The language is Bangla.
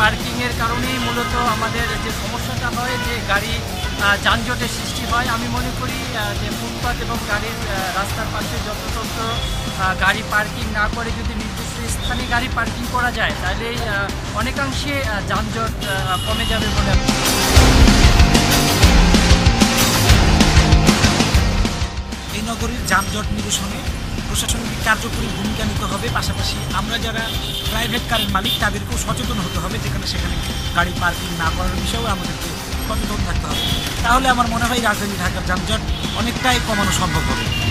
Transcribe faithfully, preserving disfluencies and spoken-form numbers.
পার্কিংয়ের কারণেই মূলত আমাদের যে সমস্যাটা হয় যে গাড়ি যানজটের সৃষ্টি হয়। আমি মনে করি যে ফুটপাত এবং গাড়ির রাস্তার পাশে যত্রতত্র গাড়ি পার্কিং না করে যদি নির্দিষ্ট স্থানে গাড়ি পার্কিং করা যায় তাহলে অনেকাংশে যানজট কমে যাবে বলে আমি এই নগরীর যানজট নিরসনে প্রশাসনিক কার্যকরী ভূমিকা নিতে হবে। পাশাপাশি আমরা যারা প্রাইভেট কারের মালিক তাদেরকেও সচেতন হতে হবে, যেখানে সেখানে গাড়ি পার্কিং না করার বিষয়েও আমাদেরকে সচেতন থাকতে হবে। তাহলে আমার মনে হয় রাজধানী ঢাকার যানজট অনেকটাই কমানো সম্ভব হবে।